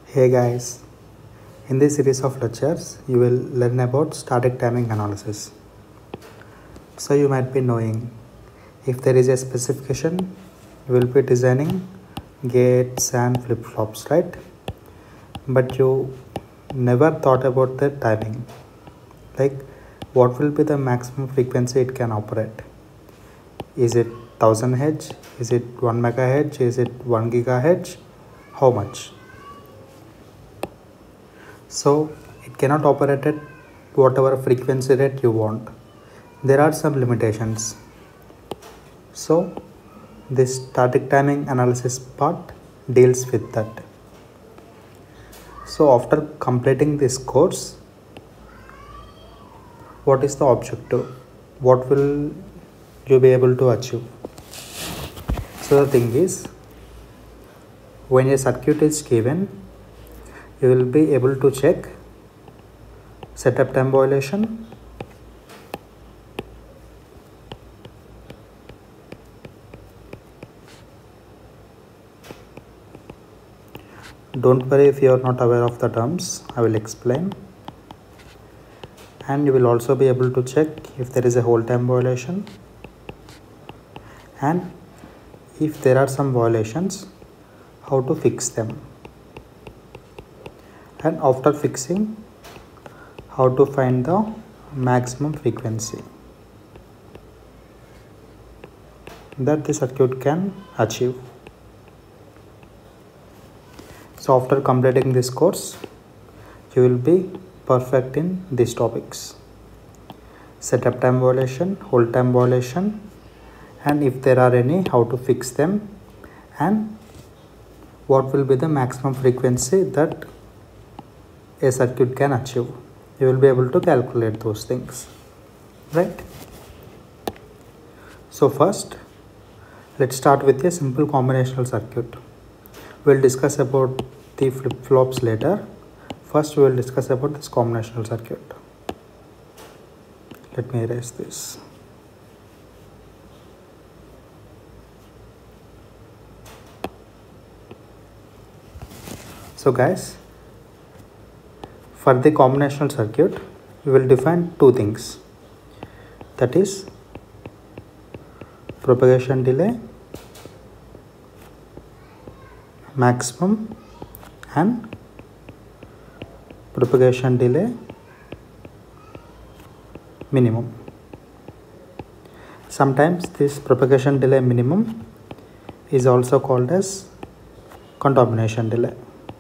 Hey guys, in this series of lectures, you will learn about static timing analysis. So you might be knowing if there is a specification, you will be designing gates and flip-flops, right? But you never thought about the timing, like what will be the maximum frequency it can operate. Is it 1000 Hz? Is it 1 megahertz? Is it 1 gigahertz? How much? So it cannot operate at whatever frequency rate you want. There are some limitations. So this static timing analysis part deals with that. So after completing this course, what is the objective? What will you be able to achieve? So the thing is, when a circuit is given, you will be able to check setup time violation, don't worry if you are not aware of the terms, I will explain. And you will also be able to check if there is a hold time violation, and if there are some violations, how to fix them, and after fixing, how to find the maximum frequency that the circuit can achieve. So after completing this course, you will be perfect in these topics: setup time violation, hold time violation, and if there are any, how to fix them, and what will be the maximum frequency that a circuit can achieve. You will be able to calculate those things, right? So first, let's start with a simple combinational circuit. We'll discuss about the flip-flops later. First, we will discuss about this combinational circuit. Let me erase this. So guys, for the combinational circuit, we will define two things. That is propagation delay maximum and propagation delay minimum. Sometimes this propagation delay minimum is also called as contamination delay.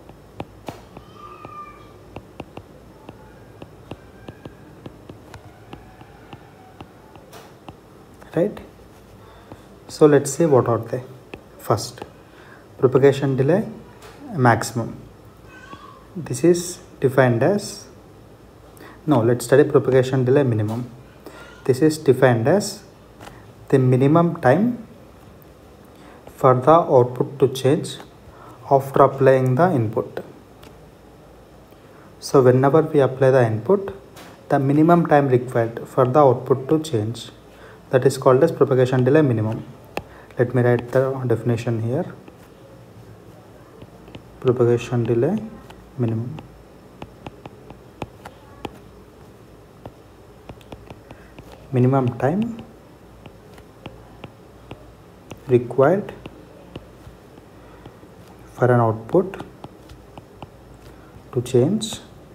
Right? So let's see what are they. First, propagation delay maximum. This is defined as, let's study propagation delay minimum. This is defined as the minimum time for the output to change after applying the input. So whenever we apply the input, the minimum time required for the output to change, that is called as propagation delay minimum. Let me write the definition here. Propagation delay minimum. Minimum time required for an output to change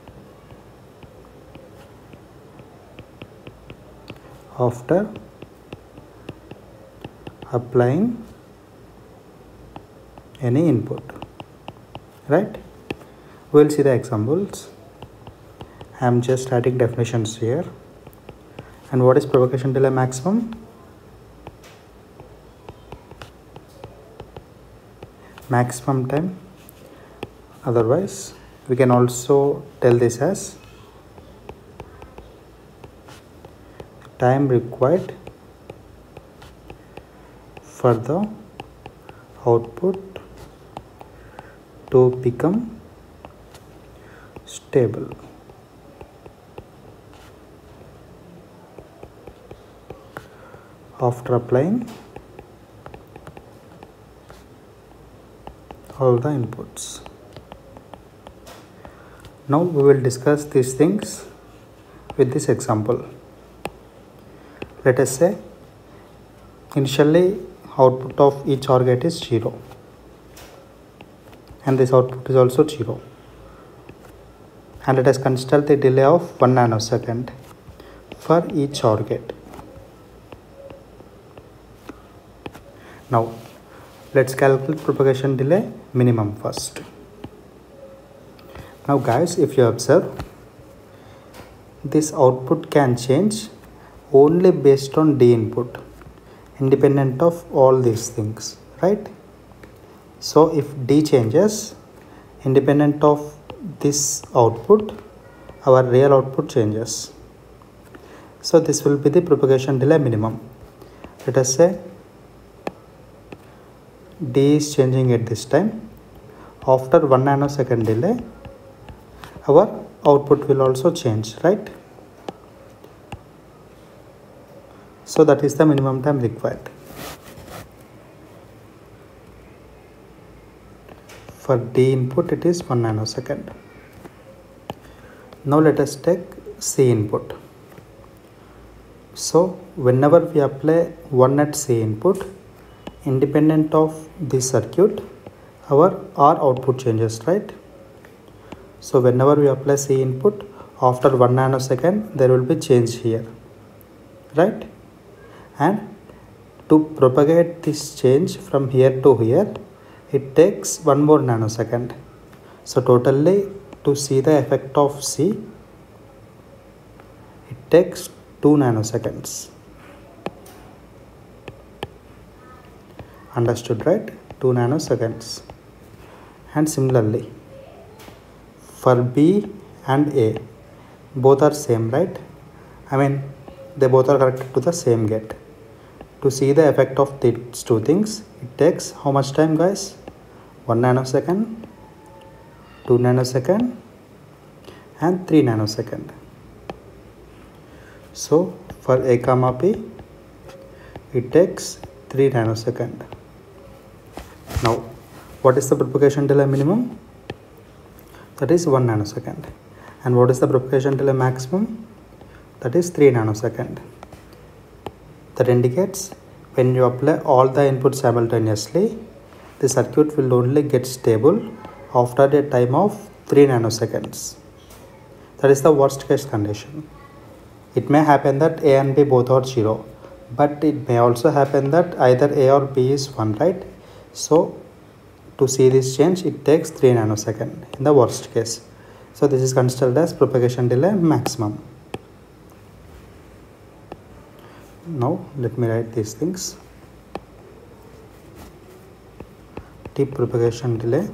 after applying any input, right? We'll see the examples. I am just adding definitions here. And what is propagation delay maximum? Maximum time. Otherwise, we can also tell this as time required for the output to become stable. After applying all the inputs. Now we will discuss these things with this example. Let us say initially output of each OR gate is 0 and this output is also 0, and let us consider the delay of 1 nanosecond for each OR gate. Now let's calculate propagation delay minimum first. Now guys, if you observe, this output can change only based on D input, independent of all these things, right? So if D changes, independent of this output, our real output changes. So this will be the propagation delay minimum. Let us say D is changing at this time. After 1 nanosecond delay, our output will also change, right? So that is the minimum time required. For D input, it is 1 nanosecond. Now let us take C input. So whenever we apply 1 at C input, independent of this circuit, our R output changes, right? So whenever we apply C input, after 1 nanosecond, there will be change here, right? And to propagate this change from here to here, it takes 1 more nanosecond. So totally, to see the effect of C, it takes 2 nanoseconds. Understood, right? 2 nanoseconds. And similarly, for B and A, both are same, right? I mean, they both are connected to the same gate. To see the effect of these two things, it takes how much time, guys? 1 nanosecond, 2 nanosecond, and 3 nanosecond. So for A comma P, it takes 3 nanosecond. Now, what is the propagation delay minimum? That is 1 nanosecond. And what is the propagation delay maximum? That is 3 nanosecond. That indicates when you apply all the inputs simultaneously, the circuit will only get stable after a time of 3 nanoseconds. That is the worst case condition. It may happen that A and B both are 0, but it may also happen that either A or B is 1, right? So to see this change, it takes 3 nanosecond in the worst case. So this is considered as propagation delay maximum. Now let me write these things. T propagation delay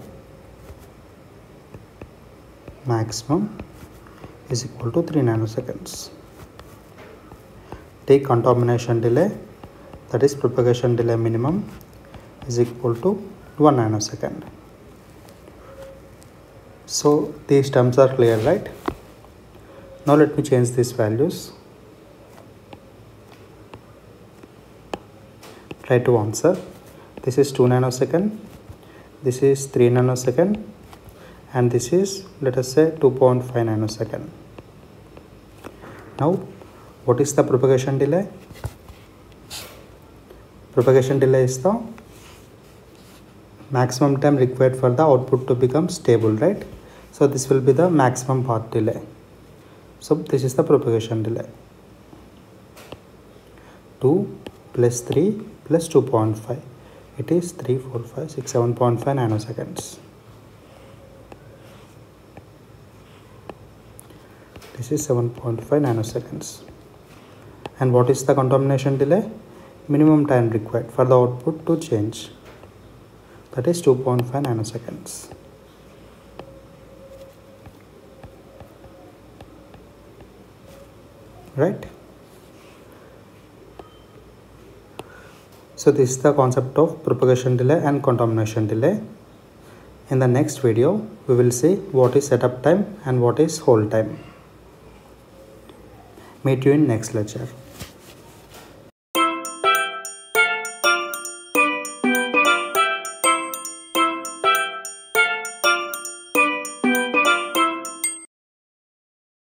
maximum is equal to 3 nanoseconds. T contamination delay, that is propagation delay minimum, is equal to 1 nanosecond. So these terms are clear, right? Now let me change these values. Try to answer. This is 2 nanosecond, this is 3 nanosecond, and this is, let us say, 2.5 nanosecond. Now what is the propagation delay? Propagation delay is the maximum time required for the output to become stable, right? So this will be the maximum path delay. So this is the propagation delay. 2 plus 3 plus 2.5. It is 3, 4, 5, 6, 7.5 nanoseconds. This is 7.5 nanoseconds. And what is the contamination delay? Minimum time required for the output to change. That is 2.5 nanoseconds. Right? So this is the concept of propagation delay and contamination delay. In the next video, we will see what is setup time and what is hold time. Meet you in next lecture.